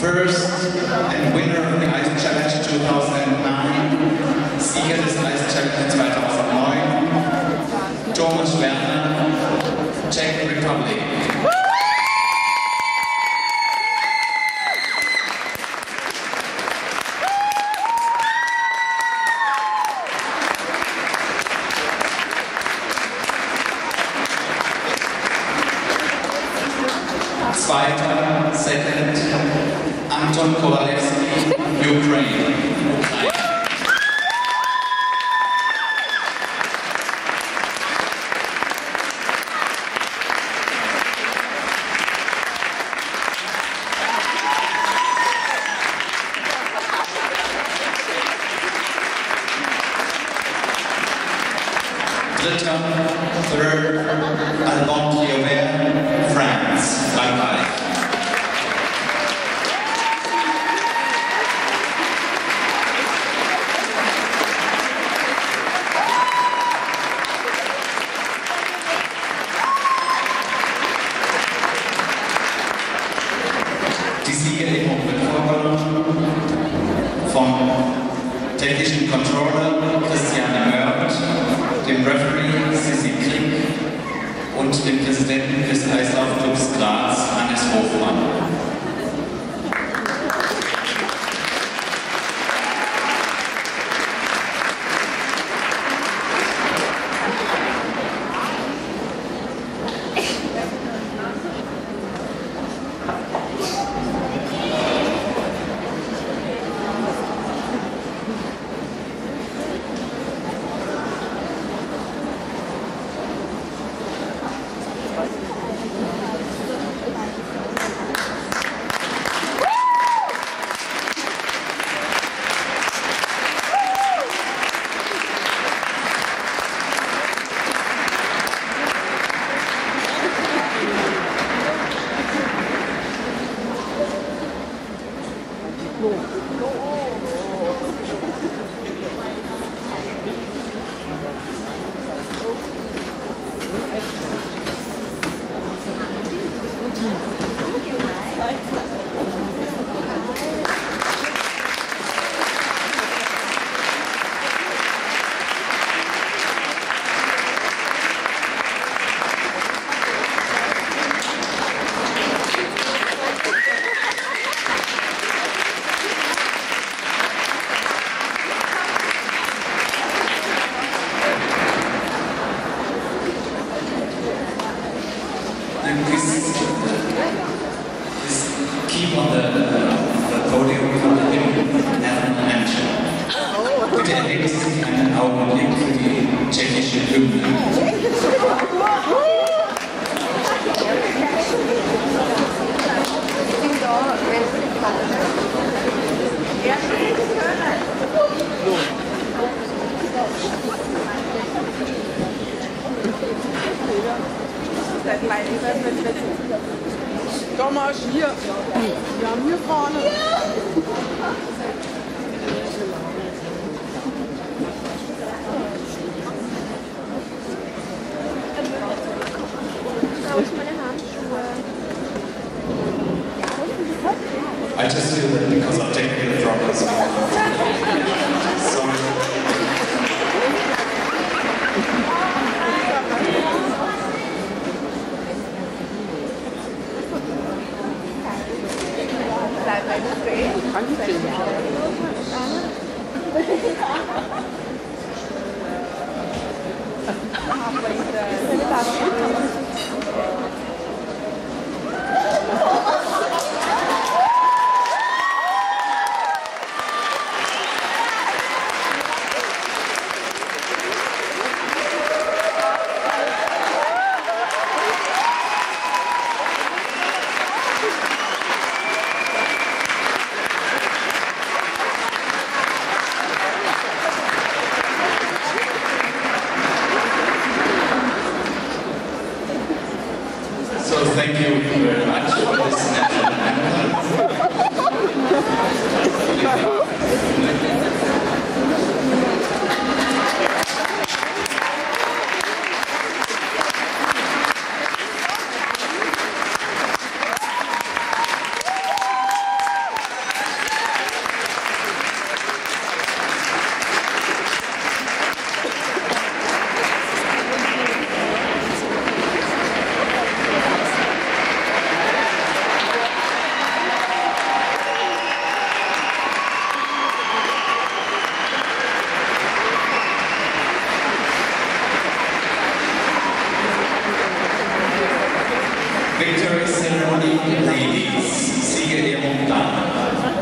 First and winner of the Ice Challenge 2009, Sieger des Ice Challenge 2009, Thomas Werner, Czech Republic. Zweiter, second, Anton Kowalewski, Ukraine. Dritter, third, Alban Triobert, France, Frankreich. Die Siegerehrung wird vorgenommen vom technischen Controller Christiane Mörth, dem Referee Sissi Krieg und dem Präsidenten des Eislaufclubs Graz, Hannes Hofmann. Keep on the podium von der National Anthem. Bitte erleben Sie sich einen Augenblick für die tschechische Hymne. Thomas, hier. Wir haben hier vorne. I just feel that because of technical problems. Sorry. Kann ich sehen. So thank you very much for this national anthem. Ceremony Ladies, Siegerehrung Damen.